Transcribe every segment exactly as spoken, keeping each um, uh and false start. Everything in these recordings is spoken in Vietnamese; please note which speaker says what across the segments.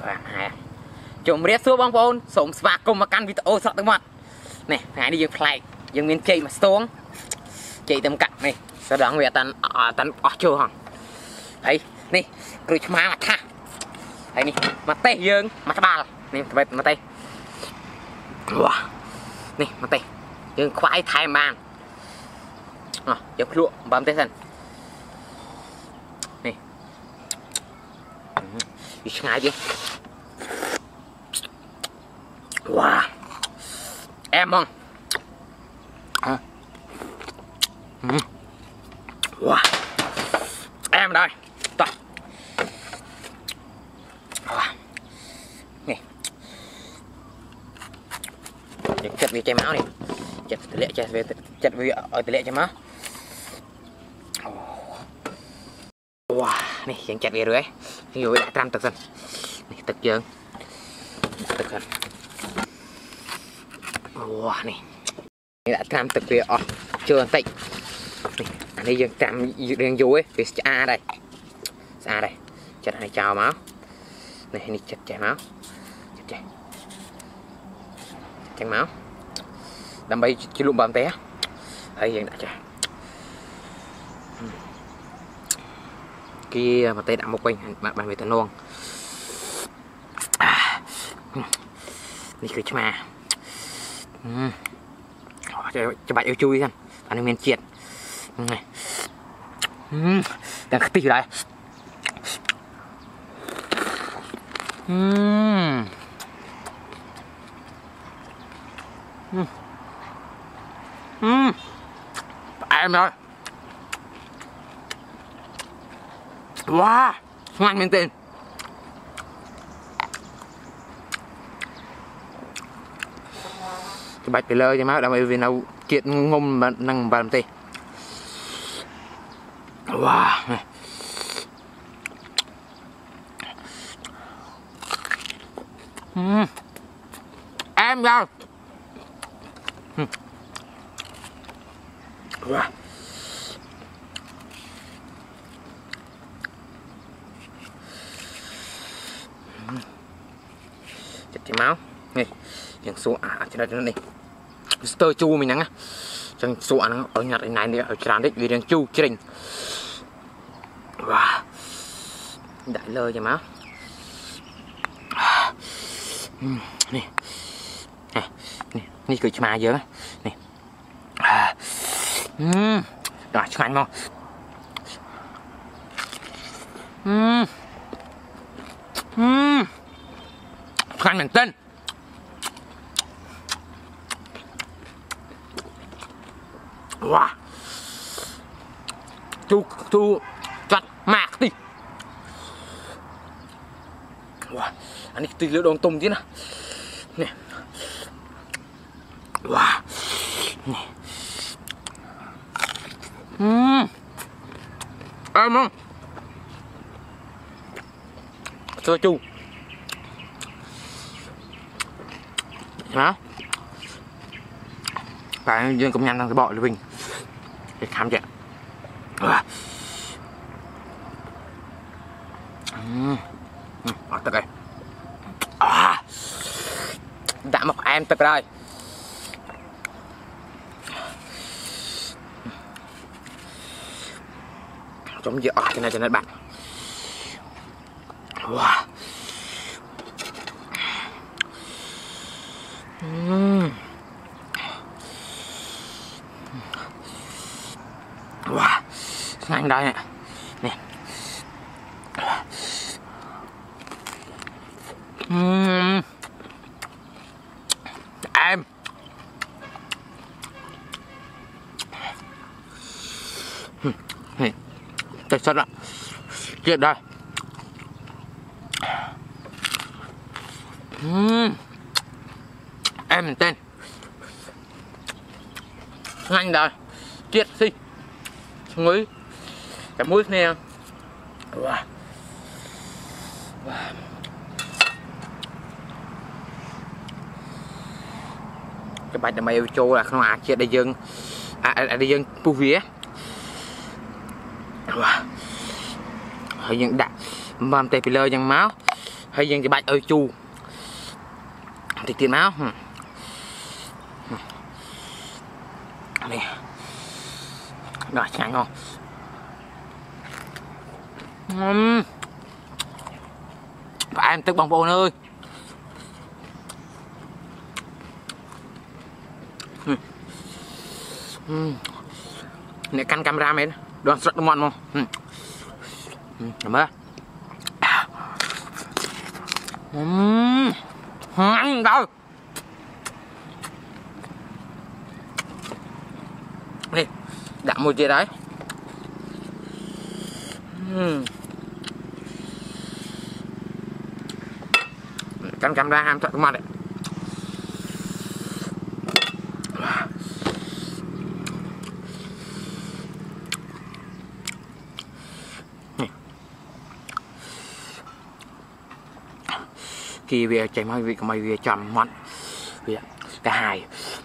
Speaker 1: chụp riết xuống bong bóng sống sạc cùng mà căn video sọt tới mặt này ngày đi dừng lại dừng miền chạy mà xuống chạy tầm cạnh này sau đó người ta tấn ở chưa hả thấy nè cười má mặt tha thấy nè mặt tay dừng mặt ba nè mặt tay wow nè mặt tay dừng khoái thay màn à dừng lụa bấm tay dần nè đi ngay đi wow em không à. Ừ. Wow em đây toàn wow. Nè chặt vì chai máu này chặt tỷ lệ chặt về chặt vì ở tỷ lệ chai máu wow này chẳng chặt về rồi đấy ví dụ đã trăm tật dần này tật dần tật dần wow này đã trăm tật về ở chưa tịnh anh đi dân trăm đường dối về a đây a đây chặt này chào máu này đi chặt chảy máu chặt chảy chảy máu đâm bay chỉ lụm bầm té thấy hiện đã chảy kia mà tay đã một quanh bạn bạn về tận luôn đi cười mà cho cho bạn yêu chui xem bạn miền triệt này đang khát đây uhm. Uhm. Uhm. Em ơi wow ngon miền tên cái bạch cái lơ cho má đã vì nào kiện ngông mà năng bàn tê wow này. Uhm. Em đâu uhm. Wow chặt cái máu này chẳng số à trên đây trên đây tơ chu mình nắng á chẳng số nó ở nhặt này này ở tràn đấy vì đang chu trình wow đại lơ cho máu nè nè nè cười mà dữ nè rồi cho anh không uhm uhm ăn mình tên wow chu chu chặt mạc đi wow anh ấy từ lửa đòn tùng chứ nào nè wow nè uhm em không cho chu đó phải dân công nhân đang bọ lên mình để khám chạy ở tất đây à, đã một em tất rồi giống như ở trên này trên này bạn wow uhm. Wow ngon đây nè nè uhm. Em nè đây sốt ạ chuyện đây uhm. Em mình tên nhanh đời triệt si mũi cái mũi nè wow. Wow. cái bạch là mày yêu châu là không à triệt đây dương à đây dương pu vía wow. Hơi những đã mầm tê phi lơ những máu hay dân thì bạch ơi chu thì tiền máu này rồi nhanh ngon uhm. Và em tức bông bồn ơi uhm. Này căn camera mày đoán sọt mòn không uhm. Uhm. Mơ uhm. Ăn đâu đi đạm một chia đấy uhm. Căn camera ham sọt mòn đấy khi về chạy máy về máy về chậm mặn về cả hai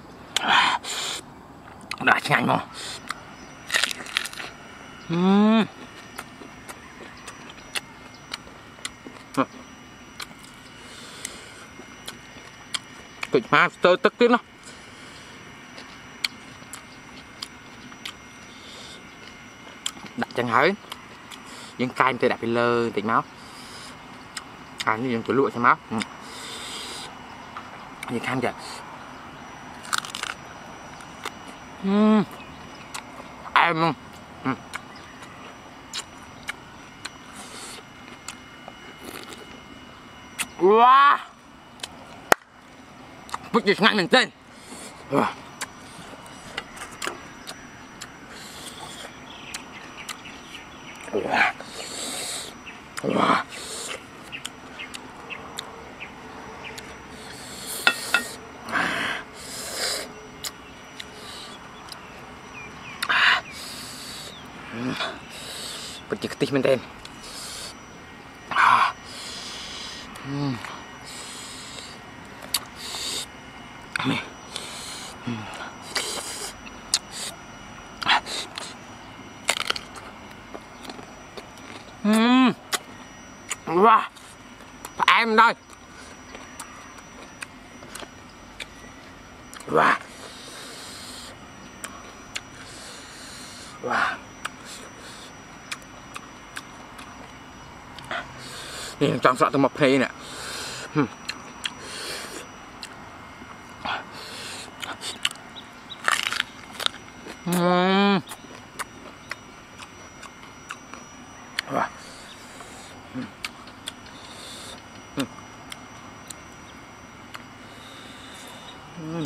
Speaker 1: đã nhanh không uhm. Kịch má tơ tức tiếng nó đặt chẳng hỏi những cay tôi đặt cái lơ tỉnh máu à như những cái lụa cho máu ừ. Như cam kìa uhm. Em uhm. Wow bất kỳ ngăn mình tên wow. Wow. Wow. Bất kỳ tích mình tên à. Uhm. Uhm. Uhm. Wow. Em đây wow. Wow. Nhìn trong sọ từ một phê nè uhm. Uhm. Wow. Uhm. Uhm.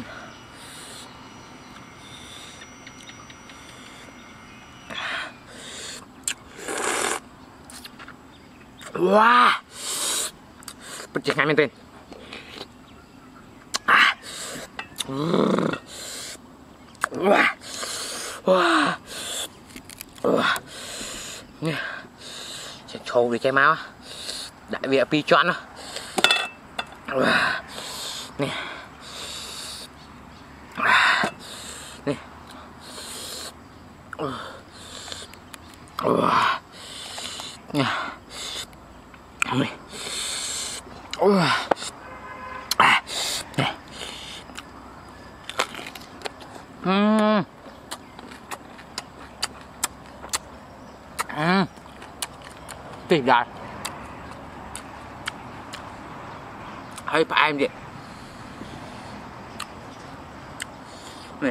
Speaker 1: Wow. Pecah ngay men ah. Wah. Wah. Wah. Nè. Sẽ trâu đi chai máu đại vị pi choan đó nè nè nè mày nè uhm. Uhm. Tuyệt vời hơi phải em vậy này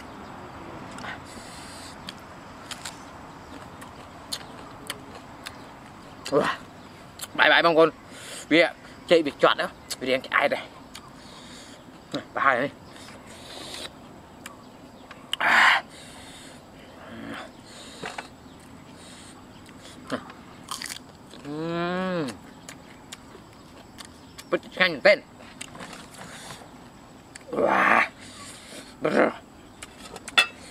Speaker 1: bye bye bông con vì chị bị chọt đó vì đèn cái ai đây bà hai này bất nhanh tên wow.